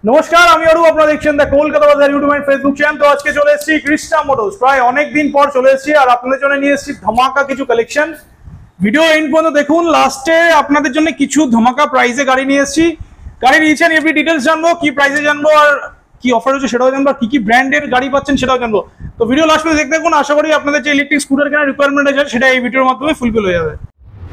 নমস্কার, আমি অরূপ। আপনারা দেখছেন দ্য কলকাতা বাজার ইউটিউব এন্ড ফেসবুক চ্যানেল। তো আজকে চলে এসেছি কৃষ্ণা মোটরস, প্রায় অনেক দিন পর চলে এসেছি আর আপনাদের জন্য নিয়ে এসেছি ধামাকা কিছু কালেকশন। ভিডিও এন্ড পর্যন্ত দেখুন, লাস্টে আপনাদের জন্য কিছু ধামাকা প্রাইসে গাড়ি নিয়ে এসেছি। গাড়ি নিয়েছেন এভরি ডিটেলস জানবো, কি প্রাইসে জানবো আর কি অফার হচ্ছে সেটাও জানবো, আর কি কি ব্র্যান্ডের গাড়ি পাচ্ছেন সেটাও জানবো। তো ভিডিও লাস্ট পর্যন্ত দেখতে থাকুন। আশা করি আপনাদের যে ইলেকট্রিক স্কুটার কেনার রিকোয়ারমেন্ট আছে সেটা এই ভিডিওর মাধ্যমে ফুলফিল হয়ে যাবে।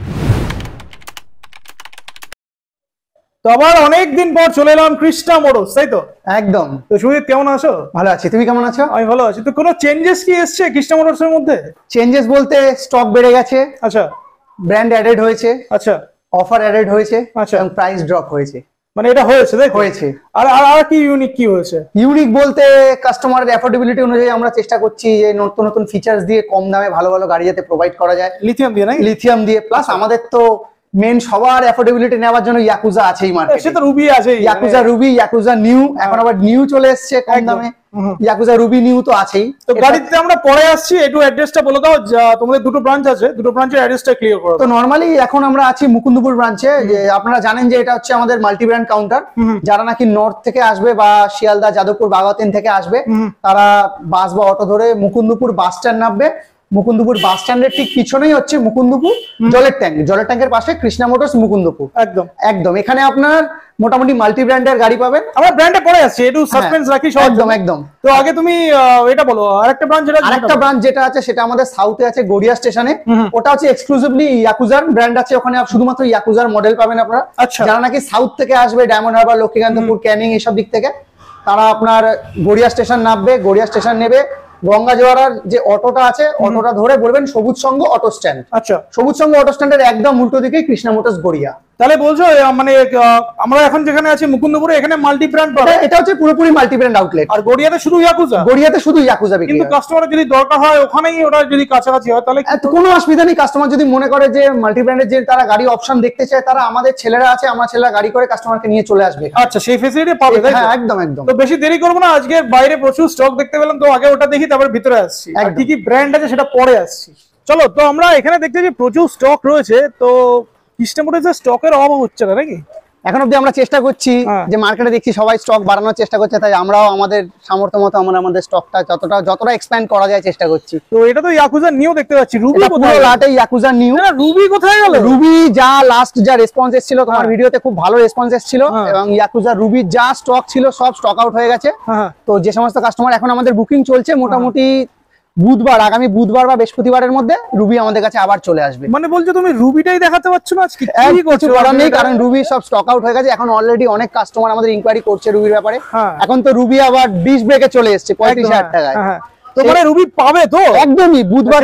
তো আবার অনেকদিন পর চলে এলাম কৃষ্ণা মোটরস, তাই তো? একদম। তো সুজিত, কেমন আছো? ভালো আছি, তুমি কেমন আছো? আমি ভালো আছি। তো কোনো চেঞ্জেস কি এসছে কৃষ্ণা মোটরস এর মধ্যে? চেঞ্জেস বলতে স্টক বেড়ে গেছে, আচ্ছা, ব্র্যান্ড অ্যাডেড হয়েছে, আচ্ছা, অফার অ্যাডেড হয়েছে, আচ্ছা, এবং প্রাইস ড্রপ হয়েছে। মানে এটা হয়েছে, তাই হয়েছে। আর আর আর কি ইউনিক কি হয়েছে? ইউনিক বলতে কাস্টমারের অ্যাফোর্ডেবিলিটি অনুযায়ী আমরা চেষ্টা করছি যে নতুন নতুন ফিচার্স দিয়ে কম দামে ভালো ভালো গাড়ি যাতে প্রোভাইড করা যায়। লিথিয়াম দিয়ে, নাকি? লিথিয়াম দিয়ে, প্লাস আমাদের তো মেন সবার অ্যাফোর্ডেবিলিটি নেওয়ার জন্য ইয়াকুজা আছেই মার্কেটে। সে তো রুবি আছে, ইয়াকুজা রুবি, ইয়াকুজা নিউ, এখন আবার নিউ চলে এসেছে কম দামে। ইয়াকুজা রুবি নিউ তো আছেই। তো গাড়িতে আমরা পরে আসছি, একটু অ্যাড্রেসটা বলে দাও। তোমাদের দুটো ব্রাঞ্চ আছে, দুটো ব্রাঞ্চের অ্যাড্রেসটা ক্লিয়ার করো। তো নরমালি এখন আমরা আছি মুকুন্দপুর ব্রাঞ্চে। যে আপনারা জানেন যে এটা হচ্ছে আমাদের মাল্টি ব্র্যান্ড কাউন্টার। যারা নাকি নর্থ থেকে আসবে বা শিয়ালদা, যাদবপুর, বাগাতিন থেকে আসবে, তারা বাস বা অটো ধরে মুকুন্দপুর বাস স্ট্যান্ড নামবে। মুকুন্দপুর বাস স্ট্যান্ডের ঠিক পিছনেই হচ্ছে মুকুন্দপুর জলের ট্যাঙ্ক। জলের ট্যাঙ্কের পাশে কৃষ্ণা মোটরস মুকুন্দপুর। একদম একদম। এখানে আপনার মোটামুটি মাল্টি ব্র্যান্ডের গাড়ি পাবেন। আমরা ব্র্যান্ডে পরে আসছি, একটু সাসপেন্স রাখি সব। একদম একদম। তো আগে তুমি এটা বলো, আরেকটা ব্রাঞ্চ যেটা আছে সেটা আমাদের সাউথে আছে, গড়িয়া স্টেশনে। ওটা হচ্ছে এক্সক্লুসিভলি ইয়াকুজার ব্র্যান্ড আছে ওখানে, শুধুমাত্র ইয়াকুজার মডেল পাবেন আপনারা। যারা নাকি সাউথ থেকে আসবে, ডায়মন্ড হারবার, লক্ষ্মীকান্তপুর, ক্যানিং এইসব দিক থেকে, তারা আপনার গড়িয়া স্টেশন নামবে। গড়িয়া স্টেশন নেবে, গঙ্গা জোয়ারার যে অটোটা আছে, অটোটা ধরে বলবেন সবুজ সংঘ অটো স্ট্যান্ড। আচ্ছা, সবুজ সংঘ অটো স্ট্যান্ডের একদম উল্টো দিকেই কৃষ্ণা মোটরস গড়িয়া। তাহলে বলছো মানে আমরা এখন যেখানে আছি মুকুন্দপুরে, এখানে মাল্টি ব্র্যান্ড পাবে। এটা হচ্ছে পুরোপুরি মাল্টি ব্র্যান্ড আউটলেট। আর গড়িয়াতে শুধু ইয়াকুজা? গড়িয়াতে শুধু ইয়াকুজা বিক্রি। কিন্তু কাস্টমারের যদি দরকার হয় ওখানেই, ওটা যদি কাছাকাছি হয় তাহলে কোনো অসুবিধা নেই। কাস্টমার যদি মনে করে যে মাল্টি ব্র্যান্ডের যে তারা গাড়ি অপশন দেখতে চায়, তারা আমাদের ছেলেরা আছে, আমার ছেলেরা গাড়ি করে কাস্টমারকে নিয়ে চলে আসবে। আচ্ছা, সেই ফ্যাসিলিটি পাবে, তাই? হ্যাঁ, একদম একদম। তো বেশি দেরি করবো না, আজকে বাইরে প্রচুর স্টক দেখতে পেলাম, তো আগে ওটা দেখি, তারপর ভিতরে আসছি। আর কি কি ব্র্যান্ড আছে সেটা পরে আসছি। চলো, তো আমরা এখানে দেখতে যে প্রচুর স্টক রয়েছে। তো কৃষ্ণা মোটরসের স্টকের অভাব হচ্ছে না, নাকি? এখন অব্দি আমরা চেষ্টা করছি, যে মার্কেটে দেখছি সবাই স্টক বাড়ানোর চেষ্টা করছে, তাই আমরাও আমাদের সামর্থ্য মতো আমরা আমাদের স্টকটা যতটা এক্সপ্যান্ড করা যায় চেষ্টা করছি। তো এটা তো ইয়াকুজা নিউ দেখতে পাচ্ছি। রুবি কোথায়? লাটে ইয়াকুজা নিউ। রুবি কোথায় গেল? রুবি যা লাস্ট যা রেসপন্স এসেছিল তোমার ভিডিওতে, খুব ভালো রেসপন্স এসেছিল, এবং ইয়াকুজা রুবি যা স্টক ছিল সব স্টক আউট হয়ে গেছে। তো যে সমস্ত কাস্টমার, এখন আমাদের বুকিং চলছে, মোটামুটি বুধবার, আগামী বুধবার বা বৃহস্পতিবারের মধ্যে রুবি আমাদের কাছে আবার চলে আসবে। মানে বলছো তুমি রুবিটাই দেখাতে পারছো না আজকে? কি করছো? করার নেই, কারণ রুবি সব স্টক আউট হয়ে গেছে। এখন অলরেডি অনেক কাস্টমার আমাদের ইনকোয়ারি করছে রুবির ব্যাপারে। এখন তো রুবি আবার ডিশ ব্রেকে চলে এসেছে 35,000 টাকায়। তো মানে রুবি পাবে তো? একদমই। বুধবার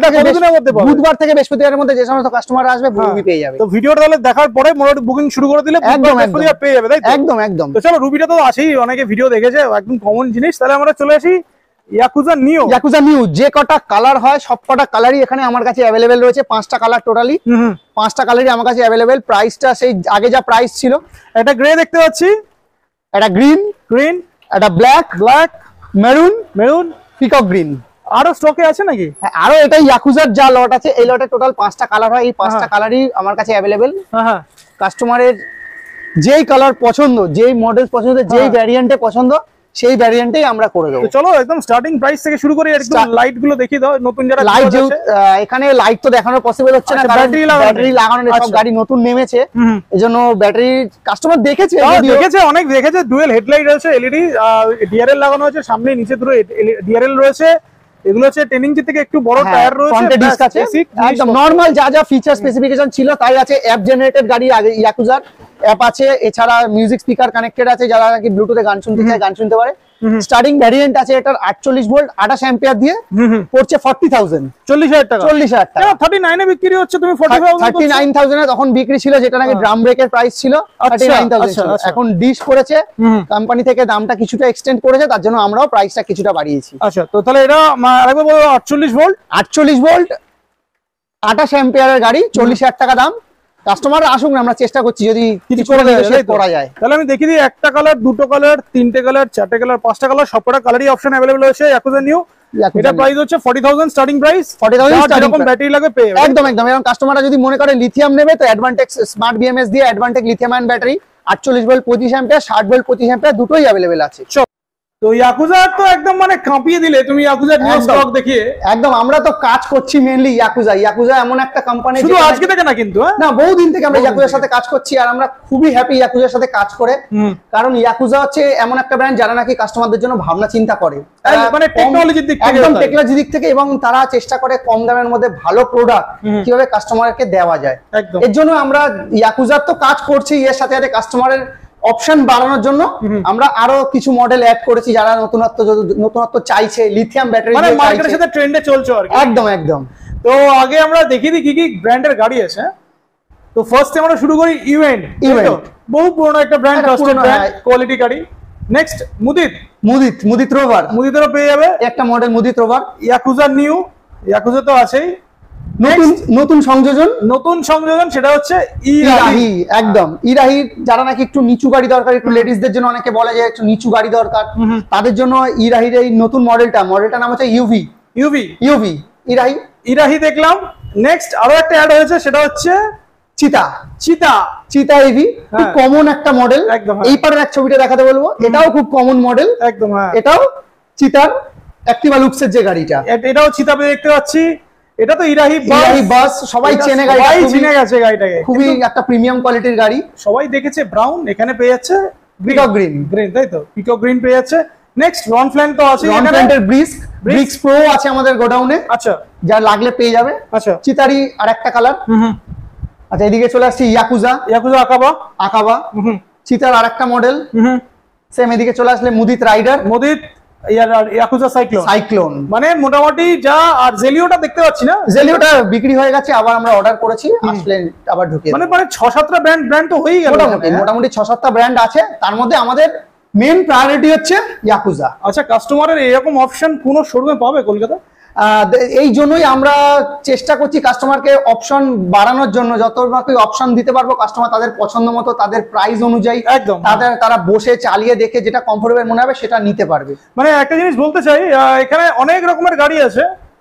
থেকে বৃহস্পতিবারের মধ্যে যে সমস্ত কাস্টমার আসবে রুবি পেয়ে যাবে। তো ভিডিওটা তাহলে দেখার পরে মোটামুটি বুকিং শুরু করে দিলে একদম পেয়ে যাবে, তাই? একদম একদম। তো চলো, রুবিটা তো আছেই, অনেকে ভিডিও দেখেছে, একদম কমন জিনিস। তাহলে আমরা চলে আসি ইয়াকুজা নিউ। ইয়াকুজা নিউ যে কটা কালার হয় সব কটা কালারই এখানে আমার কাছে অ্যাভেলেবেল রয়েছে। 5টা কালার টোটালি, 5টা কালারই আমার কাছে অ্যাভেলেবেল। প্রাইসটা সেই আগে যা প্রাইস ছিল, একটা গ্রে দেখতে পাচ্ছি, একটা গ্রিন, একটা ব্ল্যাক, মেরুন, পিকক গ্রিন। আরো স্টকে আছে নাকি? আরো এটা ইয়াকুজার যা লট আছে, এই লটে টোটাল 5টা কালার হয়। এই 5টা কালারই আমার কাছে অ্যাভেলেবেল। কাস্টমারের যেই কালার পছন্দ, যেই মডেল পছন্দ, যেই ভ্যারিয়েন্টে পছন্দ, সেই ভ্যারিয়েন্টেই আমরা করে দেবো। চলো একদম স্টার্টিং প্রাইস থেকে শুরু করি। একদম লাইট গুলো দেখিয়ে দাও, নতুন যারা লাইট। এখানে লাইট তো দেখানো পসিবল হচ্ছে না, ব্যাটারি লাগানো, সব গাড়ি নতুন নেমেছে, এজন্য ব্যাটারি কাস্টমার দেখেছে, অনেক দেখেছে। ডুয়েল হেডলাইট আছে, এলইডি, ডিআরএল লাগানো আছে, সামনে নিচে দুটো ডিআরএল রয়েছে। এগুলো হচ্ছে 10 ইঞ্চি থেকে একটু বড় টায়ার রয়েছে, ফ্রন্টে ডিস্ক আছে, একদম নরমাল যা যা ফিচার স্পেসিফিকেশন ছিল তাই আছে। অ্যাপ জেনারেটেড গাড়ি ইয়াকুজার অ্যাপ আছে, এছাড়া মিউজিক স্পিকার কানেক্টেড আছে, যারা নাকি ব্লুটুথে গান শুনতে চায় গান শুনতে পারে। স্টার্টিং ভ্যারিয়েন্ট আছে এটার 48 ভোল্ট 28 অ্যাম্পিয়ার দিয়ে, পড়ছে 40,000 40,000 টাকা। 40,000 টাকা 39 এ বিক্রি হচ্ছে, তুমি 39,000 এ তখন বিক্রি ছিল, যেটা নাকি ড্রাম ব্রেকের প্রাইস ছিল 39,000 ছিল। এখন ডিশ করেছে কোম্পানি থেকে, দামটা কিছুটা এক্সটেন্ড করেছে, তার জন্য আমরাও প্রাইসটা কিছুটা বাড়িয়েছি। আচ্ছা, তো তাহলে এটা আরেকবার বলো, 48 ভোল্ট 28 অ্যাম্পিয়ারের গাড়ি, 40,000 টাকা দাম। কাস্টমার আসুক না, আমরা চেষ্টা করছি যদি কিছু করে করা যায়। তাহলে আমি দেখিয়ে দিই, একটা কালার, দুটো কালার, তিনটে কালার, চারটে কালার, 5টা কালার, সবকটা কালারই অপশন अवेलेबल হয়েছে ইয়াকুজা নিউ। এটা প্রাইস হচ্ছে 40,000 স্টার্টিং প্রাইস। 40,000 স্টার্টিং ব্যাটারি লাগবে পেয়ে একদম একদম। এবং কাস্টমাররা যদি মনে করে লিথিয়াম নেবে, তো অ্যাডভান্টেজ স্মার্ট বিএমএস দিয়ে advantage lithium ion battery 48 volt 25 ampere, 60 volt 25 ampere দুটোই অ্যাভেলেবেল আছে। তো ইয়াকুজা তো একদম মানে কাঁপিয়ে দিলে তুমি ইয়াকুজার নিউ স্টক দেখিয়ে। একদম, আমরা তো কাজ করছি মেইনলি ইয়াকুজা এমন একটা কোম্পানি, শুধু আজকে থেকে না কিন্তু, না বহুদিন থেকে আমরা ইয়াকুজার সাথে কাজ করছি, আর আমরা খুবই হ্যাপি ইয়াকুজার সাথে কাজ করে। কারণ ইয়াকুজা হচ্ছে এমন একটা ব্র্যান্ড যারা নাকি কাস্টমারদের জন্য ভাবনা চিন্তা করে, মানে টেকনোলজির দিক থেকে, একদম টেকনোলজির দিক থেকে, এবং তারা চেষ্টা করে কম দামের মধ্যে ভালো প্রোডাক্ট কিভাবে কাস্টমারকে দেওয়া যায়। একদম, এর জন্য আমরা ইয়াকুজার তো কাজ করছি, এর সাথে সাথে কাস্টমারের অপশন বাড়ানোর জন্য আমরা আরো কিছু মডেল অ্যাড করেছি যারা নতুনত্ব চাইছে, লিথিয়াম ব্যাটারি মানে মার্কেটের সাথে ট্রেন্ডে চলছে আর কি। একদম একদম। তো আগে আমরা দেখিয়ে দিই কি কি ব্র্যান্ডের গাড়ি আছে। তো ফার্স্টে আমরা শুরু করি ইভেন্ট, বহু পুরনো একটা ব্র্যান্ড, ট্রাস্টেড ব্র্যান্ড, কোয়ালিটি গাড়ি। নেক্সট মুদিত রোভার, মুদিতেরও পেয়ে যাবে একটা model Mudit Rover. Yakuza new, Yakuza তো আছেই। নতুন সংযোজন সেটা হচ্ছে ইরাহি। একদম ইরাহি, যারা নাকি একটু নিচু গাড়ি দরকার, একটু লেডিসদের জন্য অনেকে বলে যে একটু নিচু গাড়ি দরকার, তাদের জন্য ইরাহির এই নতুন মডেলটার নাম হচ্ছে ইউভি ইরাহি দেখলাম। নেক্সট আরো একটা অ্যাড হয়েছে, সেটা হচ্ছে চিতা ইভি, খুব কমন একটা মডেল। এই পারের এক ছবিটা দেখাতে বলবো, এটাও খুব কমন মডেল একদম। এটাও চিতার অ্যাক্টিভা লুকসের যে গাড়িটা, এটাও চিতা দেখতে পাচ্ছি। এটা তো ইরাহি বাস, সবাই চেনে গেছে গাড়িটাকে, খুবই একটা প্রিমিয়াম কোয়ালিটির গাড়ি, সবাই দেখেছে। ব্রাউন, এখানে পেয়ে যাচ্ছে পিকক গ্রিন, তাই তো, পিকক গ্রিন পেয়ে যাচ্ছে। নেক্সট রনফ্ল্যান তো আছে, রনফ্ল্যানের ব্রিক্স প্রো আছে আমাদের গোডাউনে, আচ্ছা, যা লাগলে পেয়ে যাবে। আচ্ছা, চিতারি আর একটা কালার। আচ্ছা, এদিকে চলে আসছি ইয়াকুজা আকাবা, চিতার আর একটা মডেল। সেম এদিকে চলে আসলে মুদিত রাইডার, ইয়াকুজা সাইক্লোন, মানে মোটামুটি যা। আর জেলিওটা দেখতে পাচ্ছি না, জেলিওটা বিক্রি হয়ে গেছে, আবার আমরা অর্ডার করেছি, আসলে আবার ঢুকিয়ে, মানে 6-7টা ব্র্যান্ড তো হয়েই গেল, মোটামুটি 6-7টা ব্র্যান্ড আছে, তার মধ্যে আমাদের মেইন প্রায়োরিটি হচ্ছে ইয়াকুজা। আচ্ছা, কাস্টমারের এরকম অপশন কোন শোরুমে পাবে কলকাতা? এই জন্যই আমরা চেষ্টা করছি কাস্টমারকে অপশন বাড়ানোর জন্য, যত অপশন দিতে পারবো কাস্টমার তাদের পছন্দ মতো, তাদের প্রাইস অনুযায়ী, একদম তারা বসে চালিয়ে দেখে যেটা কমফোর্টেবল মনে হবে সেটা নিতে পারবে। মানে একটা জিনিস বলতে চাই, এখানে অনেক রকমের গাড়ি আছে,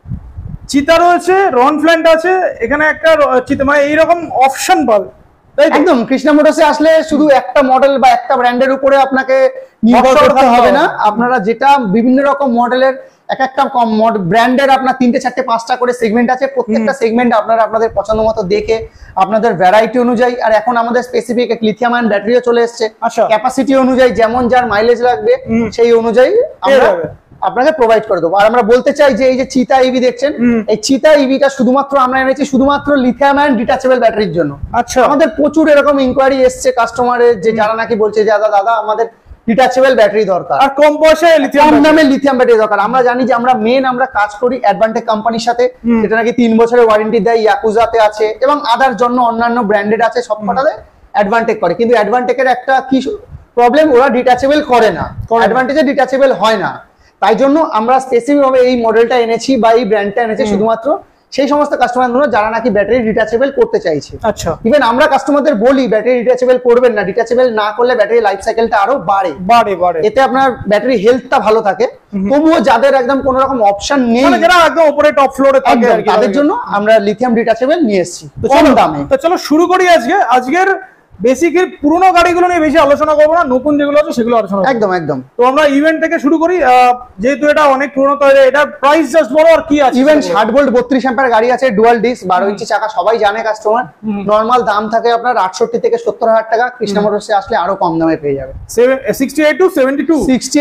চিতা রয়েছে, রনফ্ল্যান আছে, এখানে একটা চিতা, মানে এইরকম অপশন পাবে। একদম, কৃষ্ণা মোটরসে আসলে শুধু একটা মডেল বা একটা ব্র্যান্ডের উপরে আপনাকে নির্ভর করতে হবে না, আপনারা যেটা বিভিন্ন রকম মডেলের এক একটা ব্র্যান্ডের আপনার 3টে 4টে 5টা করে সেগমেন্ট আছে, প্রত্যেকটা সেগমেন্ট আপনারা আপনাদের পছন্দ মতো দেখে আপনাদের ভ্যারাইটি অনুযায়ী, আর এখন আমাদের স্পেসিফিক লিথিয়াম আয়ন ব্যাটারিও চলে এসেছে, ক্যাপাসিটি অনুযায়ী যেমন যার মাইলেজ লাগবে সেই অনুযায়ী আমরা আপনাকে প্রোভাইড করে দেবো। আর আমরা বলতে চাই যে এই যে চিতা ইভি দেখছেন, এই চিতা ইভিটা শুধুমাত্র আমরা এনেছি শুধুমাত্র লিথিয়াম আয়ন ডিটাচেবল ব্যাটারির জন্য। আচ্ছা, আমাদের প্রচুর এরকম ইনকোয়ারি এসছে কাস্টমারের, যে যারা নাকি বলছে যে দাদা আমাদের ডিটাচেবল ব্যাটারি দরকার, আর কম পয়সায় কম দামে লিথিয়াম ব্যাটারি দরকার। আমরা জানি যে আমরা কাজ করি অ্যাডভান্টেজ কোম্পানির সাথে, যেটা নাকি 3 বছরের ওয়ারেন্টি দেয়, ইয়াকুজাতে আছে এবং আদার জন্য অন্যান্য ব্র্যান্ডেড আছে, সবকটাতে অ্যাডভান্টেজ করে। কিন্তু অ্যাডভান্টেজের একটা কি প্রবলেম, ওরা ডিটাচেবল করে না, অ্যাডভান্টেজে ডিটাচেবল হয় না। তাই জন্য আমরা স্পেসিফিক ভাবে এই মডেলটা এনেছি বা এই ব্র্যান্ডটা এনেছি শুধুমাত্র সেই সমস্ত কাস্টমার জন্য যারা নাকি ব্যাটারি ডিটাচেবল করতে চাইছে। আচ্ছা, ইভেন আমরা কাস্টমারদের বলি ব্যাটারি ডিটাচেবল করবেন না, ডিটাচেবল না করলে ব্যাটারি লাইফ সাইকেলটা আরো বাড়ে, এতে আপনার ব্যাটারি হেলথটা ভালো থাকে। তবুও যাদের একদম কোনো রকম অপশন নেই, যারা একদম উপরে টপ ফ্লোরে থাকে, তাদের জন্য আমরা লিথিয়াম ডিটাচেবল নিয়ে এসেছি কম দামে। তো চলো শুরু করি আজকের বেসিক্যালি পুরনো গাড়িগুলো নিয়ে বেশি আলোচনা করবো না, নতুন যেগুলো আছে সেগুলো আলোচনা করব। একদম। তো আমরা ইভেন্ট থেকে শুরু করি, যেহেতু এটা অনেক পুরনো, তো এটা প্রাইস জাস্ট বলো আর কি আছে। ইভেন্ট 60 ভোল্ট 32 অ্যাম্পিয়ার গাড়ি আছে, ডুয়াল ডিস্ক, 12 ইঞ্চি চাকা, সবাই জানে কাস্টমার। নরমাল দাম থাকে আপনার 68 থেকে 70,000 টাকা, কৃষ্ণা মোটরসে আসলে আরো কম দামে পেয়ে যাবে। 68 টু 72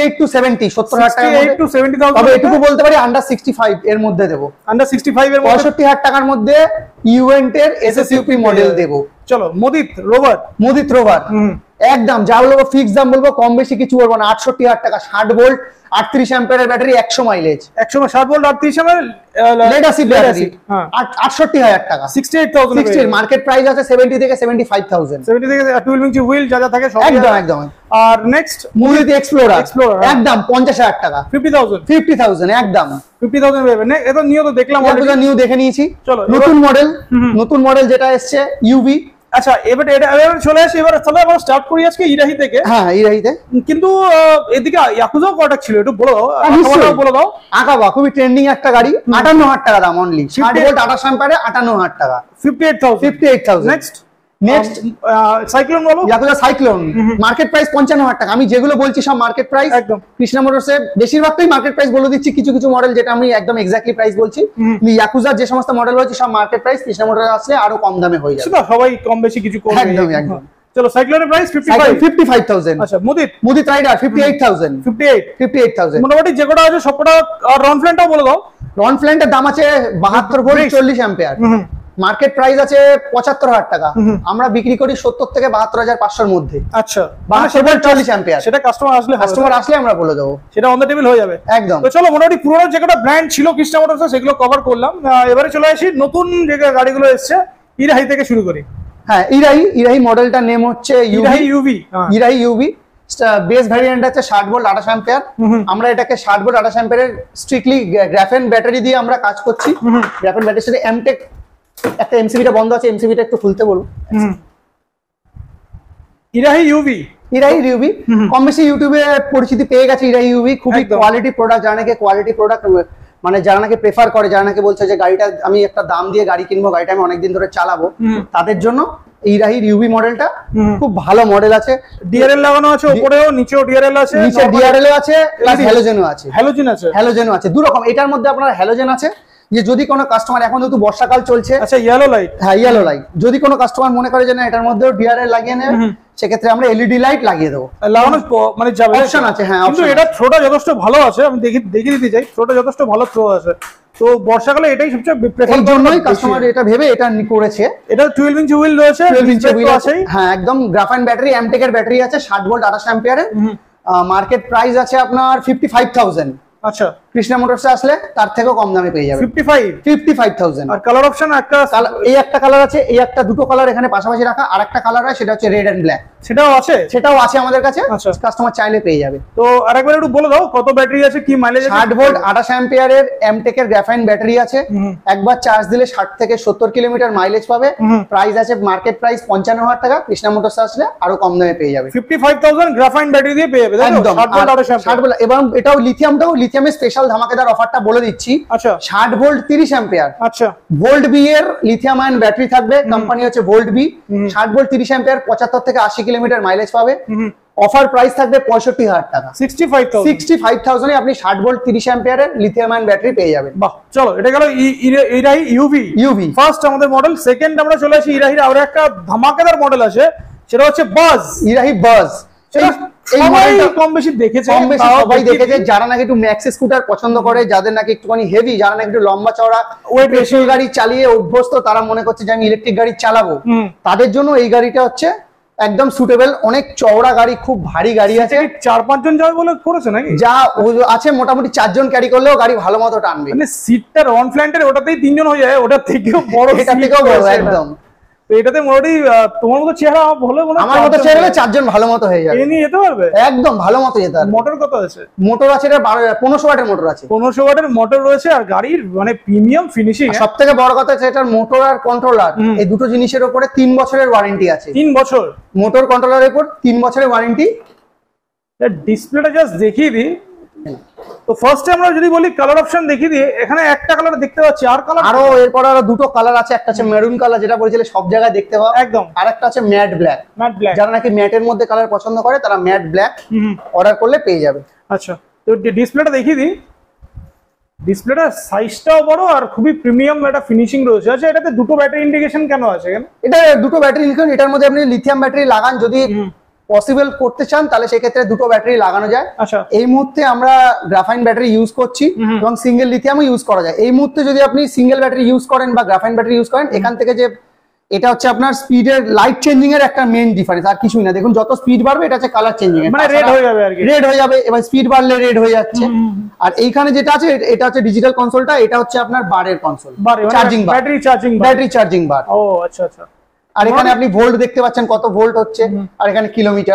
70,000 টাকা, 68 টু 70,000। তবে এটুকু বলতে পারি আন্ডার 65 এর মধ্যে দেব, আন্ডার 65 এর মধ্যে 65,000 টাকার মধ্যে ইভেন্টের এসএসইউপি মডেল দেব। চলো মুদিত রোভার একদম যা বলবো ফিক্স দাম বলবো, কম বেশি কিছু বলবো না। 68,000 টাকা, 60 ভোল্ট 38 অ্যাম্পিয়ারের battery, 100 mileage, 60 volt 38 ampere lead acid battery, 68,000 টাকা, 68,000 মার্কেট প্রাইস আছে 70 থেকে 75,000, 70 থেকে 12 ইঞ্চি হুইল যা থাকে সব একদম। আর নেক্সট মুদিত এক্সপ্লোরার একদম 50,000 টাকা, 50,000 একদম 50,000 পাবেন। এটা নিউ তো দেখলাম, এটা নিউ দেখে নিয়েছি। চলো নতুন মডেল যেটা এসেছে ইউভি। আচ্ছা, এবার চলে আসি, এবার স্টার্ট করি আজকে ইরাহি থেকে। হ্যাঁ, ইরাহিতে, কিন্তু এদিকে ইয়াকুজাও কন্টাক্ট ছিল, একটু বলে দাও। আকাবা খুবই ট্রেন্ডিং একটা গাড়ি, 58,000 টাকা দাম অনলি, 60 ভোল্ট 28 অ্যাম্পিয়ারে 58,000 টাকা, 58,000। নেক্সট নেক্সট সাইক্লোন বলো, ইয়াকুজা সাইক্লোন, মার্কেট প্রাইস 55,000 টাকা। আমি যেগুলো বলছি সব মার্কেট প্রাইস একদম। কৃষ্ণা মোটরসে বেশিরভাগটাই মার্কেট প্রাইস বলে দিচ্ছি, কিছু কিছু মডেল যেটা আমি একদম এক্স্যাক্টলি প্রাইস বলছি। ইয়াকুজার যে সমস্ত মডেল বলছি সব মার্কেট প্রাইস, কৃষ্ণা মোটর আসলে আরো কম দামে হয়ে যাবে। সেটা সবাই কম বেশি কিছু করবে। একদম একদম। চলো সাইক্লোনের প্রাইস 55,000। আচ্ছা মুদিত রাইডার 58,000। 58,000 মোটামুটি যে কটা আছে সবকটা। আর রন ফ্ল্যানটাও বলে দাও। রন ফ্ল্যান্টের দাম আছে 72 ভোল্ট 40 অ্যাম্পিয়ার, মার্কেট প্রাইস আছে 75,000 টাকা, আমরা বিক্রি করি 70 থেকে 72,500 এর মধ্যে। আচ্ছা 72 ভোল্ট 40 অ্যাম্পিয়ার, সেটা কাস্টমার আসলে আমরা বলে দেবো, সেটা অন দ্য টেবিল হয়ে যাবে একদম। তো চলো মোটামুটি পুরোনো যে কটা ব্র্যান্ড ছিল কৃষ্ণা মোটরস সেগুলো কভার করলাম। এবারে চলে আসি নতুন যে গাড়িগুলো এসছে, ইরাহি থেকে শুরু করি। হ্যাঁ ইরাহি মডেলটার নেম হচ্ছে ইরাহি ইউভি। বেস ভ্যারিয়েন্ট আছে 60 ভোল্ট 28 অ্যাম্পিয়ার। আমরা এটাকে 60 ভোল্ট 28 অ্যাম্পিয়ারের স্ট্রিক্টলি গ্রাফেন ব্যাটারি দিয়ে আমরা কাজ করছি। গ্রাফেন ব্যাটারির সাথে এমটেক, একটা এমসিবিটা বন্ধ আছে, এমসিবিটা একটু খুলতে বলুন। ইরাহি ইউভি কম বেশি ইউটিউবে পরিচিতি পেয়ে গেছে ইরাহি ইউভি। খুবই কোয়ালিটি প্রোডাক্ট, যারা নাকি কোয়ালিটি প্রোডাক্ট মানে যারা নাকি প্রেফার করে, যারা নাকি বলছে যে গাড়িটা আমি একটা দাম দিয়ে গাড়ি কিনবো, গাড়িটা আমি অনেকদিন ধরে চালাবো, তাদের জন্য ইরাহির ইউভি মডেলটা খুব ভালো মডেল আছে। ডিআরএল লাগানো আছে উপরেও, নিচেও ডিআরএল আছে, নিচে ডিআরএল আছে প্লাস হ্যালোজেনও আছে। হ্যালোজেনও আছে দু রকম। এটার মধ্যে আপনার হ্যালোজেন আছে যে যদি কোনো কাস্টমার, এখন যেহেতু বর্ষাকাল চলছে, আচ্ছা ইয়েলো লাইট, হ্যাঁ ইয়েলো লাইট, যদি কোনো কাস্টমার মনে করে যে না এটার মধ্যেও ডিআরএল লাগিয়ে নেবে, সেক্ষেত্রে আমরা এলইডি লাইট লাগিয়ে দেবো, লাগানো মানে যাবে, অপশন আছে। হ্যাঁ কিন্তু এটা থ্রোটা যথেষ্ট ভালো আছে, আমি দেখিয়ে দিতে চাই, থ্রোটা যথেষ্ট ভালো থ্রো আছে। তো বর্ষাকালে এটাই সবচেয়ে প্রেফার, এই জন্যই কাস্টমার এটা ভেবে এটা করেছে। এটা 12 ইঞ্চি হুইল রয়েছে, 12 ইঞ্চি হুইল আছে, হ্যাঁ একদম গ্রাফাইন ব্যাটারি, এমটেক এর ব্যাটারি আছে, 60 ভোল্ট 28 অ্যাম্পিয়ারের। মার্কেট প্রাইস আছে আপনার 55,000। আচ্ছা কৃষ্ণা মোটরসে আসলে তার থেকেও কম দামে পেয়ে যাবে 55,000। আর কালার অপশন একটা, এই একটা কালার আছে, এই একটা দুটো কালার এখানে পাশাপাশি রাখা, আর একটা কালার আছে সেটা হচ্ছে রেড এন্ড ব্ল্যাক, সেটাও আছে আমাদের কাছে, কাস্টমার চাইলে পেয়ে যাবে। তো আরেকবার একটু বলে দাও কত ব্যাটারি আছে, কি মাইলেজ? 60 ভোল্ট 28 অ্যাম্পিয়ারের এমটেক এর গ্রাফাইন ব্যাটারি আছে, একবার চার্জ দিলে 60 থেকে 70 কিলোমিটার মাইলেজ পাবে। প্রাইস আছে মার্কেট প্রাইস 55,000 টাকা, কৃষ্ণা মোটরস আসলে আরো কম দামে পেয়ে যাবে। 55,000 গ্রাফাইন ব্যাটারি দিয়ে পেয়ে যাবে একদম 60 ভোল্ট 60 ভোল্ট। এবং এটাও লিথিয়ামের স্পেশাল ধামাকেদার অফারটা বলে দিচ্ছি। আচ্ছা 60 ভোল্ট 30 অ্যাম্পিয়ার, আচ্ছা ভোল্ট বি এর লিথিয়াম আয়ন ব্যাটারি থাকবে, কোম্পানি হচ্ছে ভোল্ট বি। 60 ভোল্ট 30 অ্যাম্পিয়ার 75 থেকে 80 কিলোমিটার মাইলেজ পাবে। অফার প্রাইস থাকবে 65,000 টাকা, 65,000 এ আপনি 60 ভোল্ট 30 অ্যাম্পিয়ারের লিথিয়াম আয়ন ব্যাটারি পেয়ে যাবেন। বাহ, চলো এটা গেল ইরাহি ইউভি ফার্স্ট আমাদের মডেল। সেকেন্ড আমরা চলে আসি ইরাহির আরো একটা ধামাকেদার মডেল আছে, সেটা হচ্ছে বাজ, ইরাহি বাজ। সবাই কম বেশি দেখেছে, সবাই দেখেছে, যারা নাকি একটু ম্যাক্স স্কুটার পছন্দ করে, যাদের নাকি একটুখানি হেভি, যারা নাকি একটু লম্বা চওড়া ওয়েট বেশি গাড়ি চালিয়ে অভ্যস্ত, তারা মনে করছে যে আমি ইলেকট্রিক গাড়ি চালাবো, তাদের জন্য এই গাড়িটা হচ্ছে একদম সুটেবল। অনেক চওড়া গাড়ি, খুব ভারী গাড়ি আছে, 4-5 জন যাবে বলে করেছে নাকি? যা আছে মোটামুটি 4 জন ক্যারি করলেও গাড়ি ভালো মতো টানবে। মানে সিটটা রন ফ্ল্যান্টের ওটাতেই 3 জন হয়ে যায়, ওটা থেকেও বড়, এটা থেকেও বড় একদম। তো এটাতে মোটামুটি তোমার মতো চেহারা হলে আমার মতো চেহারা 4 জন ভালো মতো হয়ে যাবে, এই নিয়ে যেতে পারবে একদম ভালো মতো যেতে পারবে। মোটর কত আছে? মোটর আছে এটা 1500 ওয়াটের মোটর আছে, 1500 ওয়াটের মোটর রয়েছে। আর গাড়ির মানে প্রিমিয়াম ফিনিশিং। সবথেকে বড় কথা হচ্ছে এটার মোটর আর কন্ট্রোলার, এই দুটো জিনিসের উপরে 3 বছরের ওয়ারেন্টি আছে। 3 বছর মোটর কন্ট্রোলারের উপর 3 বছরের ওয়ারেন্টি। ডিসপ্লেটা জাস্ট দেখিয়ে দিই। তো ফার্স্টে আমরা যদি বলি কালার অপশন দেখিয়ে দিই, এখানে একটা কালার দেখতে পাচ্ছি, আর কালার আরো এরপর আরো দুটো কালার আছে, একটা হচ্ছে মেরুন কালার যেটা বলেছিলে সব জায়গায় দেখতে পাও একদম, আর একটা আছে ম্যাট ব্ল্যাক। যারা নাকি ম্যাটের মধ্যে কালার পছন্দ করে তারা ম্যাট ব্ল্যাক অর্ডার করলে পেয়ে যাবে। আচ্ছা, তো ডিসপ্লেটা দেখিয়ে দিই। ডিসপ্লেটা সাইজটাও বড় আর খুবই প্রিমিয়াম একটা ফিনিশিং রয়েছে। আচ্ছা, এটাতে দুটো ব্যাটারি ইন্ডিকেশন কেন আছে? এটা দুটো ব্যাটারি ইন্ডিকেশন, এটার মধ্যে আপনি লিথিয়াম ব্যাটারি লাগান, যদি পসিবল করতে চান তাহলে সেক্ষেত্রে দুটো ব্যাটারি লাগানো যায়। আচ্ছা, এই মুহূর্তে আমরা গ্রাফাইন ব্যাটারি ইউজ করছি এবং সিঙ্গেল লিথিয়ামও ইউজ করা যায়। এই মুহূর্তে যদি আপনি সিঙ্গেল ব্যাটারি ইউজ করেন বা গ্রাফাইন ব্যাটারি ইউজ করেন, এখান থেকে যে এটা হচ্ছে আপনার স্পিডের লাইট চেঞ্জিং এর একটা মেইন ডিফারেন্স, আর কিছুই না। দেখুন যত স্পিড বাড়বে এটা হচ্ছে কালার চেঞ্জিং, মানে রেড হয়ে যাবে আর কি, রেড হয়ে যাবে, এবার স্পিড বাড়লে রেড হয়ে যাচ্ছে। আর এইখানে যেটা আছে এটা হচ্ছে ডিজিটাল কনসোলটা, এটা হচ্ছে আপনার বারের console, charging bar, battery charging bar. ও আচ্ছা আচ্ছা। আর এখানে আপনি ভোল্ট দেখতে পাচ্ছেন কত ভোল্ট হচ্ছে, আর এখানে কিলোমিটার।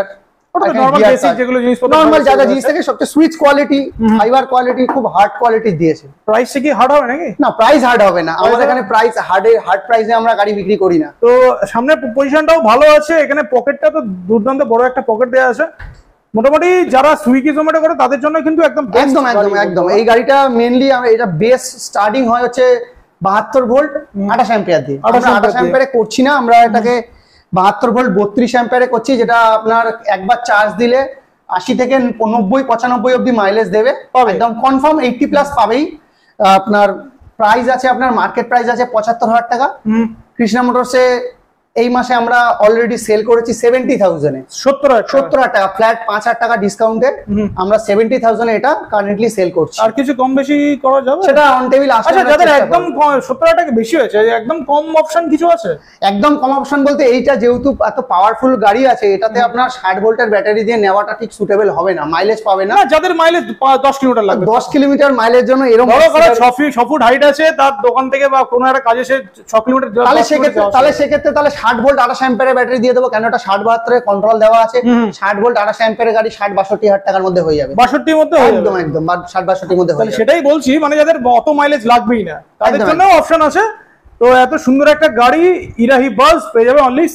নরমাল যা জিনিস থেকে সবচেয়ে সুইচ কোয়ালিটি, ফাইবার কোয়ালিটি, খুব হার্ড কোয়ালিটি দিয়েছে। প্রাইস কি হার্ড হবে নাকি? না, প্রাইস হার্ড হবে না, আমাদের এখানে প্রাইস হার্ড প্রাইসে আমরা গাড়ি বিক্রি করি না। তো সামনে পজিশনটাও ভালো আছে, এখানে পকেটটা তো দুর্দান্ত বড় একটা পকেট দেওয়া আছে। মোটামুটি যারা সুইগি জোম্যাটো করে তাদের জন্য কিন্তু একদম একদম একদম একদম। এই গাড়িটা মেইনলি আমরা এটা বেস স্টার্টিং হয় হচ্ছে 72 ভোল্ট 28 অ্যাম্পিয়ার দিয়ে। 28 অ্যাম্পিয়ারে করছি না আমরা, এটাকে 72 ভোল্ট 32 অ্যাম্পিয়ারে করছি, যেটা আপনার একবার চার্জ দিলে 80 থেকে 90-95 অবধি মাইলেজ দেবে, একদম কনফার্ম 80 প্লাস পাবেই। আপনার প্রাইস আছে, আপনার মার্কেট প্রাইস আছে 75,000 টাকা। কৃষ্ণা মোটরসে এই মাসে আমরা অলরেডি সেল করেছি 70,000 এ, 70,000 টাকা ফ্ল্যাট, 5,000 টাকা ডিসকাউন্টে আমরা 70,000 এ এটা কারেন্টলি সেল করছি। আর কিছু কম বেশি করা যাবে সেটা অন টেবিল আসলে। আচ্ছা, যাদের একদম 70,000 টাকা বেশি হয়েছে, একদম কম অপশন কিছু আছে? একদম কম অপশন বলতে এইটা যেহেতু এত পাওয়ারফুল গাড়ি আছে, এটাতে আপনার 60 ভোল্টের ব্যাটারি দিয়ে নেওয়াটা ঠিক সুটেবল হবে না, মাইলেজ পাবে না। যাদের মাইলেজ 10 কিলোমিটার লাগবে, 10 কিলোমিটার মাইলের জন্য এরকম 6 ফুট হাইট আছে, তার দোকান থেকে বা কোনো একটা কাজে সে 6 কিলোমিটার, তাহলে সেক্ষেত্রে 60 ভোল্ট 28 অ্যাম্পিয়ারের ব্যাটারি দিয়ে দেবো, কেন এটা 60-72 কন্ট্রোল দেওয়া আছে। 60 ভোল্ট 28 অ্যাম্পিয়ারের গাড়ি 60-62,000 টাকার মধ্যে হয়ে যাবে, 62 এর মধ্যে একদম 60-62 এর মধ্যে হয়ে যাবে। সেটাই বলছি, মানে যাদের অত মাইলেজ লাগবেই না তাদের জন্য অপশন আছে। তো এত সুন্দর একটা গাড়ি ইরাহি বাস পেয়ে যাবে অনলি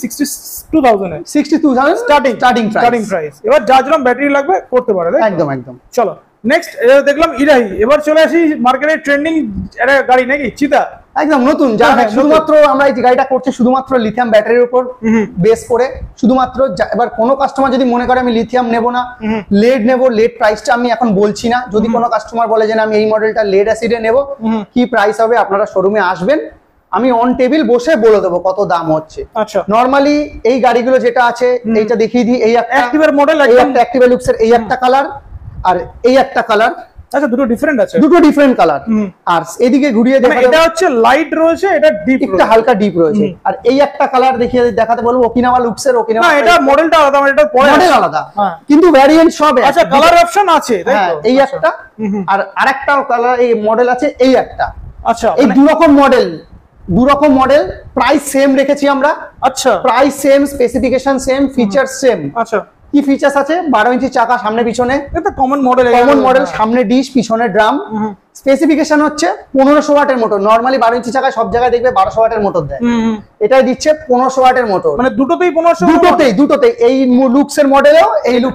62,000 স্টার্টিং প্রাইস। এবার যার জন্য ব্যাটারি লাগবে করতে পারে, একদম। চলো নেক্সট দেখলাম ইরাহি। এবার চলে আসি মার্কেটে ট্রেন্ডিং একটা গাড়ি নাকি, চিতা, একদম নতুন। যারা শুধুমাত্র আমরা এই গাড়িটা করছি শুধুমাত্র লিথিয়াম ব্যাটারির উপর বেস করে, শুধুমাত্র। এবার কোনো কাস্টমার যদি মনে করে আমি লিথিয়াম নেব না, লেড নেব, লেড প্রাইসটা আমি এখন বলছি না। যদি কোনো কাস্টমার বলে যে আমি এই মডেলটা লেড অ্যাসিডে নেব, কি প্রাইস হবে, আপনারা শোরুমে আসবেন, আমি অন টেবিল বসে বলে দেবো কত দাম হচ্ছে। আচ্ছা, নরমালি এই গাড়িগুলো যেটা আছে এইটা দেখিয়ে দিই। এই একটা অ্যাক্টিভের মডেল, এই একটা অ্যাক্টিভা লুক্সের এই একটা কালার, আর এই একটা কালার। আচ্ছা, দুটো ডিফারেন্ট আছে, দুটো ডিফারেন্ট কালার। আর এদিকে ঘুরিয়ে দেখা, এটা হচ্ছে লাইট রয়েছে, এটা ডিপ, একটা হালকা ডিপ রয়েছে। আর এই একটা কালার দেখিয়ে দেখাতে বলবো ওকিনাওয়া লুক্সের। ওকিনাওয়া না, এটা মডেলটা আলাদা, এটা পরে মডেল আলাদা, কিন্তু ভ্যারিয়েন্ট সব। আচ্ছা, কালার অপশন আছে, তাই তো? এই একটা আর আরেকটা কালার এই মডেল আছে, এই একটা। আচ্ছা, এই দু রকম মডেল, প্রাইস সেম রেখেছি আমরা। আচ্ছা, price same, specification same, feature same. আচ্ছা, কি ফিচার্স আছে? 12 ইঞ্চি চাকা সামনে পিছনে, এটা কমন মডেল, সামনে ডিশ পিছনে ড্রাম। স্পেসিফিকেশন হচ্ছে 1500 ওয়াটের মোটর। নরমালি 12 ইঞ্চি চাকায় সব জায়গায় দেখবে 1200 ওয়াটের মোটর দেয়, এটাই দিচ্ছে 1500 ওয়াটের মোটর। মানে দুটোতেই 1500, দুটোতেই এই লুক্সের মডেলেও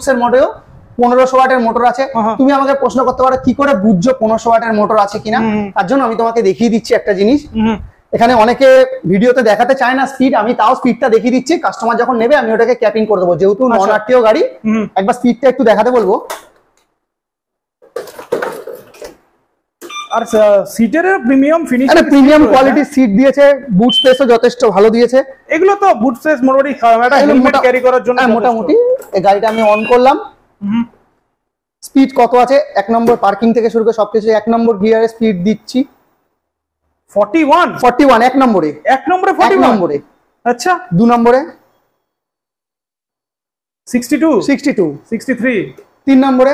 1500 ওয়াটের মোটর আছে। তুমি আমাকে প্রশ্ন করতে পারো কি করে বুঝছো 1500 ওয়াটের মোটর আছে কিনা, তার জন্য আমি তোমাকে দেখিয়ে দিচ্ছি একটা জিনিস। এখানে অনেকে ভিডিওতে দেখাতে চায় না স্পিড, আমি তাও স্পিডটা দেখিয়ে দিচ্ছি। কাস্টমার যখন নেবে আমি ওটাকে ক্যাপিং করে দেবো, যেহেতু নন আরটিও গাড়ি। একবার স্পিডটা একটু দেখাতে বলবো। আর সিটের প্রিমিয়াম ফিনিশ, প্রিমিয়াম কোয়ালিটির সিট দিয়েছে, বুট স্পেসও যথেষ্ট ভালো দিয়েছে। এগুলো তো বুট স্পেস মোটামুটি একটা হেলমেট ক্যারি করার জন্য মোটামুটি। এই গাড়িটা আমি অন করলাম, স্পিড কত আছে 1 নম্বর পার্কিং থেকে শুরু করে সবকিছু 1 নম্বর গিয়ারে স্পিড দিচ্ছি 41 1 নম্বরে 41। আচ্ছা, 2 নম্বরে 62 63, 3 নম্বরে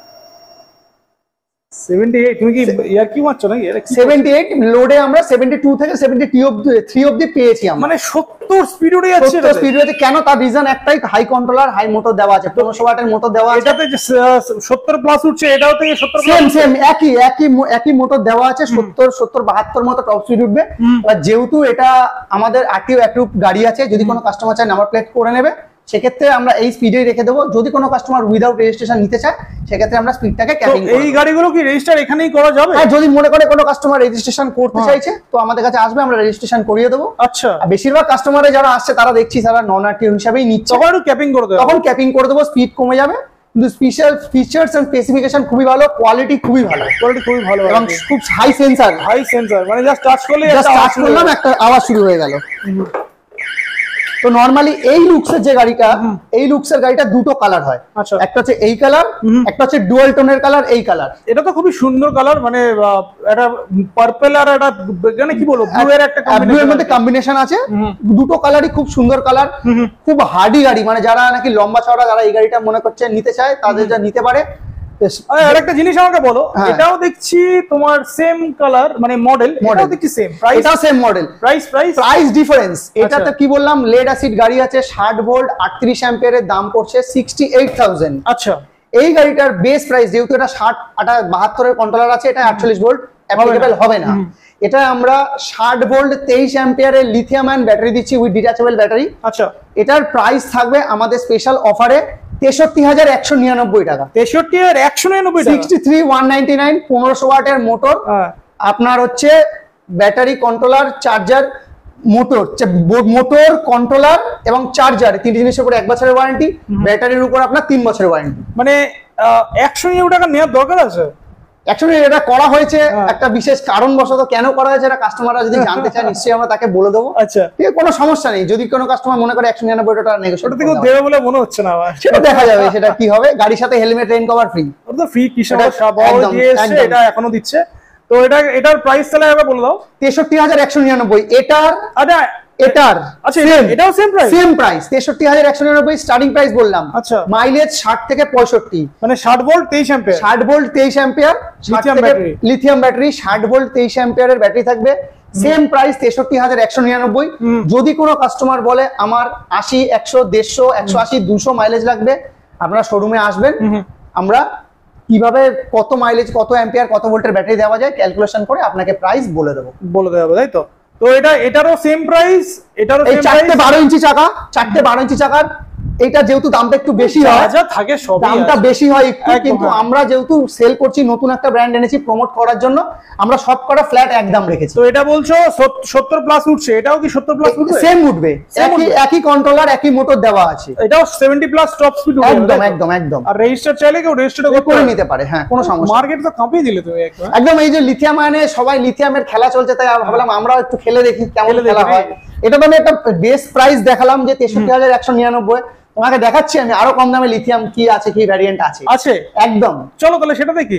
78। তুমি কি ইয়ার কি মারছো নাকি? 78 লোডে আমরা 72 থেকে 73 অবধি পেয়েছি আমরা। মানে 70 স্পিড উঠে যাচ্ছে, 70 স্পিড উঠে। কেন? তার রিজন একটাই, হাই কন্ট্রোলার হাই মোটর দেওয়া আছে, 1500 ওয়াটের মোটর দেওয়া আছে। এটাতে 70 প্লাস উঠছে, এটাও থেকে 70 সেম একই মোটর দেওয়া আছে। 70 72 মতো টপ স্পিড উঠবে। আর যেহেতু এটা আমাদের আরটিও অ্যাপ্রুভ গাড়ি আছে, যদি কোনো কাস্টমার চায় নাম্বার প্লেট করে নেবে, সেক্ষেত্রে আমরা এই স্পিডেই রেখে দেবো। যদি কোনো কাস্টমার উইদাউট রেজিস্ট্রেশন নিতে চায়, সেক্ষেত্রে আমরা স্পিডটাকে ক্যাপিং করব। এই গাড়িগুলো কি রেজিস্টার এখানেই করা যাবে? হ্যাঁ, যদি মনে করে কোনো কাস্টমার রেজিস্ট্রেশন করতে চাইছে, তো আমাদের কাছে আসবে, আমরা রেজিস্ট্রেশন করিয়ে দেবো। আচ্ছা, বেশিরভাগ কাস্টমারে যারা আসছে তারা দেখছি তারা নন আরটিও হিসাবেই নিচ্ছে, তখন একটু ক্যাপিং করে দেবো, তখন ক্যাপিং করে দেবো, স্পিড কমে যাবে। কিন্তু স্পেশাল ফিচার্স এন্ড স্পেসিফিকেশন খুবই ভালো, কোয়ালিটি খুবই ভালো, এবং খুব হাই সেন্সর, মানে জাস্ট টাচ করলাম একটা আওয়াজ শুরু হয়ে গেল। তো নরমালি এই লুকসের যে গাড়িটা, এই লুকসের গাড়িটা দুটো কালার হয়। একটা হচ্ছে এই কালার, একটা হচ্ছে ডুয়াল টোনের কালার। এই কালার এটা তো খুবই সুন্দর কালার, মানে এটা পার্পল আর এটা মানে কি বলবো ব্লু এর একটা কম্বিনেশন আছে। দুটো কালারই খুব সুন্দর কালার, খুব হার্ডি গাড়ি। মানে যারা নাকি লম্বা চওড়া, যারা এই গাড়িটা মনে করছে নিতে চায়, তাদের যা নিতে পারে। আরেকটা জিনিস আমাকে বলো, এটাও দেখছি তোমার সেম কালার, মানে মডেল দেখছি সেম প্রাইস, এটাও সেম মডেল, প্রাইস ডিফারেন্স। এটাতে কি বললাম, লেড অ্যাসিড গাড়ি আছে, 60 ভোল্ট 38 অ্যাম্পিয়ারের, দাম পড়ছে 68,000। আচ্ছা, এই গাড়িটার বেস প্রাইস, যেহেতু এটা 72 এর কন্ট্রোলার আছে, এটা 48 ভোল্ট অ্যাপ্লিকেবল হবে না। এটা আমরা 60 ভোল্ট 23 অ্যাম্পিয়ারের লিথিয়াম আয়ন ব্যাটারি দিচ্ছি উইথ ডিটাচেবল ব্যাটারি। আচ্ছা, এটার প্রাইস থাকবে আমাদের স্পেশাল অফারে 63,199 টাকা। 63,199 63,199। 1500 ওয়াটের মোটর, আপনার হচ্ছে battery controller charger motor controller এবং চার্জার, তিনটি জিনিসের উপর 1 বছরের ওয়ারেন্টি, ব্যাটারির উপর আপনার 3 বছরের ওয়ারেন্টি। মানে 100 টাকা নেওয়ার দরকার আছে? অ্যাকচুয়ালি এটা করা হয়েছে একটা বিশেষ কারণবশত, কেন করা হয়েছে এটা কাস্টমাররা যদি জানতে চায় নিশ্চয়ই আমরা তাকে বলে দেবো। আচ্ছা, ঠিক আছে, কোনো সমস্যা নেই। যদি কোনো কাস্টমার মনে করে 199 টাকা নেগোশিয়েট ওটা থেকে দেবে বলে মনে হচ্ছে না আমার, সেটা দেখা যাবে সেটা কি হবে। গাড়ির সাথে হেলমেট, রেইন কভার ফ্রি। ওটা তো ফ্রি, কিসের দিয়ে এসেছে, এটা এখনো দিচ্ছে। তো এটার প্রাইস তাহলে একবার বলে দাও। 63,199 এটার। আচ্ছা এটার আচ্ছা এটাও same price? Same price 63,199 starting price বললাম। আচ্ছা, মাইলেজ 60 থেকে 65, মানে 60 volt 23 ampere. 60 volt 23 ampere lithium battery, 60 volt 23 অ্যাম্পিয়ারের ব্যাটারি থাকবে। Same price 63,199। যদি কোনো কাস্টমার বলে আমার 80, 100, 150, 180, 200 মাইলেজ লাগবে, আপনারা শোরুমে আসবেন, আমরা কিভাবে কত মাইলেজ, কত অ্যাম্পিয়ার, কত ভোল্টের ব্যাটারি দেওয়া যায় ক্যালকুলেশন করে আপনাকে প্রাইস বলে দেবো। তাই তো? তো এটারও সেম প্রাইস, এটারও সেম প্রাইস। 12 ইঞ্চি চাকা, 12 ইঞ্চি চাকার। এটা যেহেতু দামটা একটু বেশি হয়, থাকে সব দামটা বেশি হয় একটু, কিন্তু আমরা যেহেতু সেল করছি, নতুন একটা ব্র্যান্ড এনেছি প্রমোট করার জন্য, আমরা সব কটা ফ্ল্যাট একদম রেখেছি। তো এটা বলছো 70 প্লাস উঠছে, এটাও কি 70 প্লাস উঠবে? সেম উঠবে, একই কন্ট্রোলার, একই মোটর দেওয়া আছে। এটাও 70 প্লাস টপ স্পিড উঠবে একদম একদম একদম। আর রেজিস্টার চাইলে কেউ রেজিস্টার করে নিতে পারে, হ্যাঁ কোনো সমস্যা। মার্কেট তো কাঁপিয়ে দিলে তুমি একদম। এই যে লিথিয়াম আয়নে সবাই লিথিয়ামের খেলা চলছে, তাই ভাবলাম আমরাও একটু খেলে দেখি কেমন খেলা হয়। এটা তো আমি একটা বেস প্রাইস দেখালাম যে 63,199। তোমাকে দেখাচ্ছি আমি আরো কম দামে লিথিয়াম কি আছে, কি ভ্যারিয়েন্ট আছে একদম। চলো তাহলে সেটা দেখি।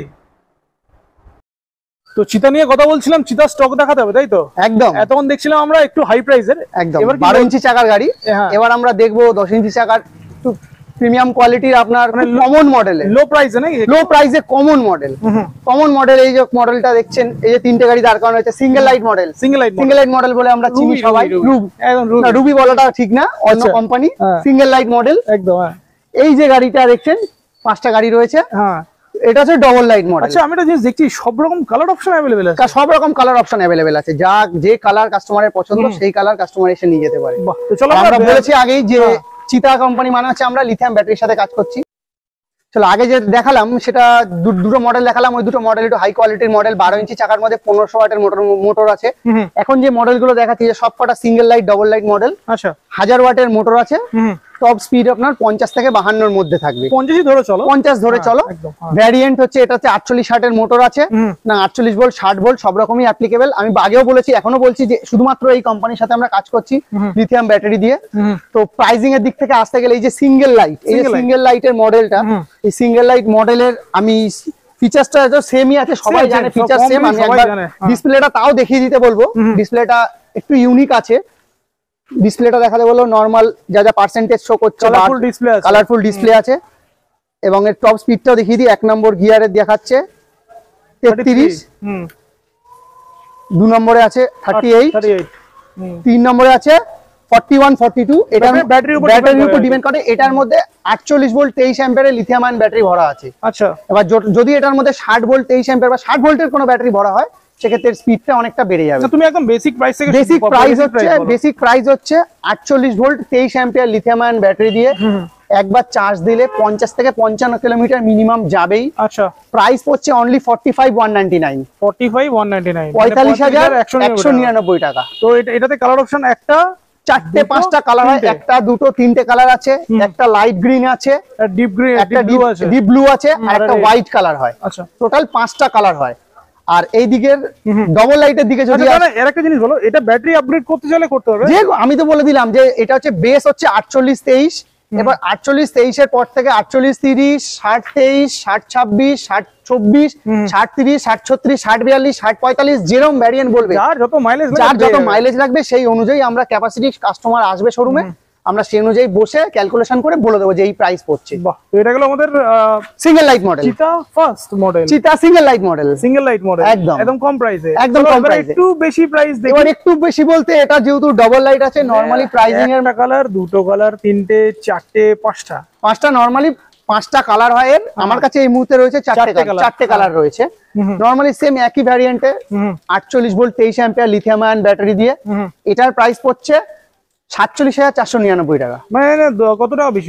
তো চিতা নিয়ে কথা বলছিলাম, চিতা স্টক দেখাতে হবে তাই তো? একদম। এতক্ষণ দেখছিলাম আমরা একটু হাই প্রাইসের, একদম 12 ইঞ্চি চাকার গাড়ি। এবার আমরা দেখবো 10 ইঞ্চি চাকার একটু প্রিমিয়াম কোয়ালিটির, আপনার কমন মডেলের, লো প্রাইসে নাকি? লো প্রাইসে কমন মডেল। কমন মডেল, এই যে মডেলটা দেখছেন, এই যে 3টে গাড়ি দাঁড় করানো হয়েছে, single light model. Single light model বলে আমরা চিনি সবাই। রুবি বলাটা ঠিক না, অন্য কোম্পানি। সিঙ্গেল লাইট মডেল একদম। এই যে গাড়িটা দেখছেন, 5টা গাড়ি রয়েছে। এটা হচ্ছে ডবল লাইট মডেল। আচ্ছা, আমি একটা জিনিস দেখছি, সব রকম কালার অপশন अवेलेबल আছে। সব রকম কালার অপশন अवेलेबल আছে, যে কালার কাস্টমারের পছন্দ সেই কালার কাস্টমার এসে নিয়ে যেতে পারে। বাহ, তো চলো আমরা বলেছি আগেই যে চিতা কোম্পানি মানে হচ্ছে আমরা লিথিয়াম ব্যাটারির সাথে কাজ করছি। চলো আগে যে দেখালাম সেটা দুটো মডেল দেখালাম, ওই দুটো মডেল একটু হাই কোয়ালিটির মডেল। 12 ইঞ্চি চাকার মধ্যে 1500 ওয়াটের মোটর আছে। এখন যে মডেলগুলো দেখাচ্ছি সব কটা single light, double light model. আচ্ছা, 1000 ওয়াটের মোটর আছে। টপ স্পিড আপনার 50 থেকে 52 এর মধ্যে থাকবে। 50 ধরে চলো, 50 ধরে চলো। ভ্যারিয়েন্ট হচ্ছে এটা হচ্ছে 48 60 এর মোটর আছে না, 48 ভোল্ট 60 ভোল্ট সব রকমই অ্যাপ্লিকেবল। আমি আগেও বলেছি, এখনো বলছি যে শুধুমাত্র এই কোম্পানির সাথে আমরা কাজ করছি লিথিয়াম ব্যাটারি দিয়ে। তো প্রাইসিং এর দিক থেকে আসতে গেলে এই যে সিঙ্গেল লাইট, এই যে সিঙ্গেল লাইটের মডেলটা, এই সিঙ্গেল লাইট মডেলের আমি ফিচারসটা তো সেমই আছে, সবাই জানে ফিচার সেম। আমি একবার ডিসপ্লেটা তাও দেখিয়ে দিতে বলবো, ডিসপ্লেটা একটু ইউনিক আছে। ডিসপ্লেটা দেখাতে বললো নরমাল যা যা পার্সেন্টেজ শো করছে, কালারফুল ডিসপ্লে আছে। এবং এর টপ স্পিডটাও দেখিয়ে দিই। 1 নম্বর গিয়ারে দেখাচ্ছে 33, 2 নম্বরে আছে 38, 3 নম্বরে আছে 41 42। এটা ব্যাটারির উপর ডিপেন্ড করে। এটার মধ্যে 48 ভোল্ট 23 অ্যাম্পিয়ারের লিথিয়াম আয়ন ব্যাটারি ভরা আছে। আচ্ছা, এবার যদি এটার মধ্যে 60 ভোল্ট 23 অ্যাম্পিয়ার বা 60 ভোল্টের কোনো ব্যাটারি ভরা হয়, সেক্ষেত্রে স্পিডটা অনেকটা বেড়ে যাবে। তুমি একদম বেসিক প্রাইস থেকে বেসিক প্রাইস হচ্ছে 48 volt 23 ampere lithium ion battery দিয়ে একবার চার্জ দিলে 50 থেকে 55 কিলোমিটার মিনিমাম যাবেই। আচ্ছা, প্রাইস পড়ছে অনলি 45,199। 45,199 টাকা। তো এটাতে কালার অপশন একটা 4টে 5টা কালার হয়, একটা দুটো 3টে কালার আছে, একটা লাইট গ্রিন আছে, ডিপ গ্রিন, একটা ডিপ ব্লু আছে, আর একটা হোয়াইট কালার হয়। আচ্ছা, টোটাল 5টা কালার হয়। আর এই দিকের ডবল লাইটের দিকে যদি এর একটা জিনিস বলো, এটা ব্যাটারি আপগ্রেড করতে চাইলে করতে হবে? যে আমি তো বলে দিলাম যে এটা হচ্ছে বেস হচ্ছে 48 23। এবার 48 23 এর পর থেকে 48 30, 60 23, 60 26, 60 24, 60 30, 60 36, 60 42, 60 45 যেরকম ভ্যারিয়েন্ট বলবে, যার যত মাইলেজ লাগবে সেই অনুযায়ী আমরা ক্যাপাসিটি, কাস্টমার আসবে শোরুমে, আমরা সেই অনুযায়ী বসে ক্যালকুলেশন করে বলে দেবো যে এই প্রাইস পড়ছে। বাহ, তো এটা হলো আমাদের সিঙ্গেল লাইট মডেল, চিতা ফার্স্ট মডেল, চিতা সিঙ্গেল লাইট মডেল, একদম কম প্রাইসে। একদম কম প্রাইসে, একটু বেশি প্রাইস দেখি। এবার একটু বেশি বলতে এটা যেহেতু ডাবল লাইট আছে, নরমালি প্রাইসিং এর কালার, দুটো কালার, 3টে 4টে 5টা নরমালি 5টা কালার হয়। এর আমার কাছে এই মুহূর্তে রয়েছে 4টে কালার রয়েছে। নরমালি সেম একই ভ্যারিয়েন্টে 48 volt 23 ampere lithium ion battery দিয়ে। এটার প্রাইস পড়ছে 47,499 টাকা। মানে কত টাকা বেশি?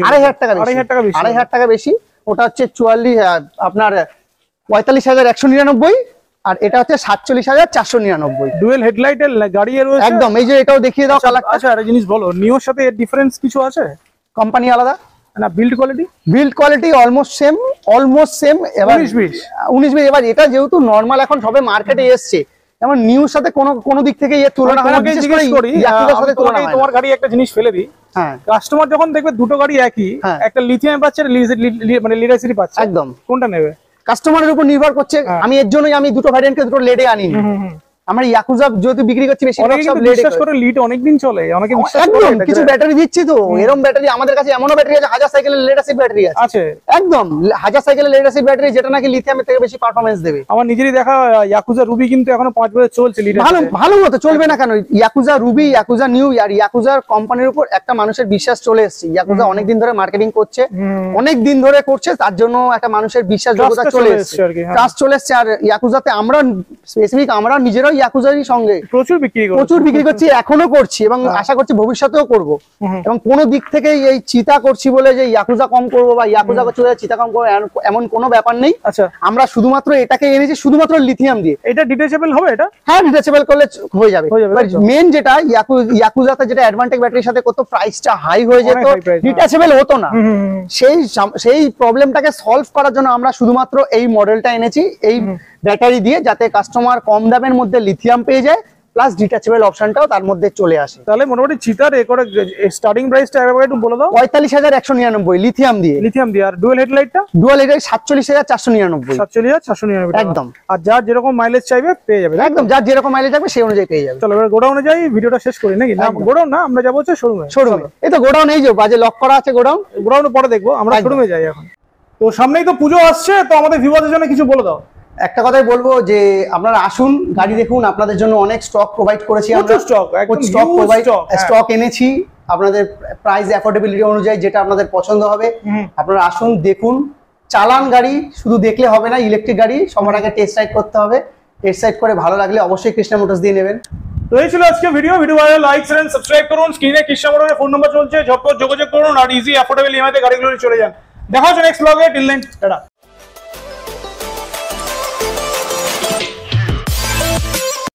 2,500 টাকা বেশি। ওটা হচ্ছে 44 আপনার 45,199। আর এটা হচ্ছে 47,499। ডুয়েল হেডলাইটের গাড়ি রয়েছে একদম। এই যে এটাও দেখিয়ে দাও কালারটা। আচ্ছা আর জিনিস বলো, নিওর সাথে এর ডিফারেন্স কিছু আছে? কোম্পানি আলাদা না, বিল্ড কোয়ালিটি অলমোস্ট সেম। এবার 19-20 এবার এটা যেহেতু নরমাল এখন সবে মার্কেটে এসছে, যেমন নিউর সাথে কোনো দিক থেকে এর তুলনা হয় না। বিশেষ করে ইয়াকুজার সাথে তুলনা হয় না। তোমার গাড়ি একটা জিনিস ফেলে দিই, হ্যাঁ, কাস্টমার যখন দেখবে দুটো গাড়ি একই, একটা লিথিয়াম পাচ্ছে মানে লিড অ্যাসিড পাচ্ছে, একদম, কোনটা নেবে কাস্টমারের উপর নির্ভর করছে। আমি এর জন্যই আমি দুটো ভ্যারিয়েন্টকে দুটো লেডে আনিনি। আমরা ইয়াকুজা যেহেতু বিক্রি করছি বেশি, সব লেড বিশ্বাস করে লিড অনেকদিন চলে, অনেকে বিশ্বাস করে। একদম, কিছু ব্যাটারি দিচ্ছি তো, এরকম ব্যাটারি আমাদের কাছে এমনও ব্যাটারি আছে, 1000 সাইকেলের লেড অ্যাসিড ব্যাটারি আছে। একদম 1000 সাইকেলের লেড অ্যাসিড ব্যাটারি, যেটা নাকি লিথিয়ামের থেকে বেশি পারফরম্যান্স দেবে। আমার নিজেরই দেখা ইয়াকুজা রুবি কিন্তু এখনো 5 বছর চলছে লিড অ্যাসিড। ভালো মতো চলবে না কেন? ইয়াকুজা রুবি, ইয়াকুজা নিউ আর ইয়াকুজার কোম্পানির উপর একটা মানুষের বিশ্বাস চলে এসেছে। ইয়াকুজা অনেকদিন ধরে মার্কেটিং করছে, অনেক দিন ধরে করছে, তার জন্য একটা মানুষের বিশ্বাসযোগ্যতা চলে এসেছে, ট্রাস্ট চলে এসেছে। আর ইয়াকুজাতে আমরা স্পেসিফিক আমরা নিজেরাও ইয়াকুজারই সঙ্গে প্রচুর বিক্রি করছি, এখনো করছি এবং আশা করছি ভবিষ্যতেও করব। এবং কোন দিক থেকে এই চিতা করছি বলে যে ইয়াকুজা কম করব বা ইয়াকুজা করছি বলে চিতা কম করব এমন কোনো ব্যাপার নেই। আচ্ছা, আমরা শুধুমাত্র এটাকে এনেছি শুধুমাত্র লিথিয়াম দিয়ে। এটা ডিটাচেবল হবে? এটা হ্যাঁ, ডিটাচেবল করলে হয়ে যাবে। মেন যেটা ইয়াকুজাতে যেটা অ্যাডভান্টেজ ব্যাটারির সাথে কত প্রাইসটা হাই হয়ে যেত, ডিটাচেবল হতো না। সেই প্রবলেমটাকে সলভ করার জন্য আমরা শুধুমাত্র এই মডেলটা এনেছি, এই ব্যাটারি দিয়ে, যাতে কাস্টমার কম দামের মধ্যে লিথিয়াম পেয়ে যায়, প্লাস ডিটাচেবল অপশনটাও তার মধ্যে চলে আসে। তাহলে মোটামুটি চিতার স্টার্টিং প্রাইসটা একটু বলে দাও। 45,199 লিথিয়াম দিয়ে। আর ডুয়াল হেডলাইট 47,499। 47,499 একদম। আর যার যেরকম মাইলেজ চাইবে পেয়ে যাবে, একদম, যার যেরকম মাইলেজ চাইবে সেই অনুযায়ী পেয়ে যাবে। চলো এবার গোডাউনে যাই, ভিডিওটা শেষ করি নাকি? না, গোডাউন না, আমরা যাবো হচ্ছে শোরুমে। এই তো গোডাউন, এই যে বাজে লক করা আছে গোডাউন পরে দেখবো, আমরা শোরুমে যাই এখন। তো সামনেই তো পুজো আসছে, তো আমাদের ভিউয়ারদের জন্য কিছু বলে দাও। একটা কথাই বলবো যে আপনারা আসুন, গাড়ি দেখুন, আপনাদের জন্য অনেক স্টক প্রোভাইড করেছি আমরা। স্টক এনেছি আপনাদের প্রাইস অ্যাফোর্ডেবিলিটি অনুযায়ী, যেটা আপনাদের পছন্দ হবে। আপনারা আসুন, দেখুন, চালান গাড়ি, শুধু দেখলে হবে না, ইলেকট্রিক গাড়ি সবার আগে টেস্ট রাইড করতে হবে। টেস্ট রাইড করে ভালো লাগলে অবশ্যই কৃষ্ণা মোটরস দিয়ে নেবেন। তো এই ছিল আজকে ভিডিও ভালো লাইক শেয়ার সাবস্ক্রাইব করুন। স্ক্রিনে কৃষ্ণা মোটরের ফোন নাম্বার চলছে, ঝটপট যোগাযোগ করুন আর ইজি অ্যাফোর্ডেবল ইএমআই তে গাড়িগুলো চলে যান। দেখা হচ্ছে নেক্সট ব্লগে। Till then tata.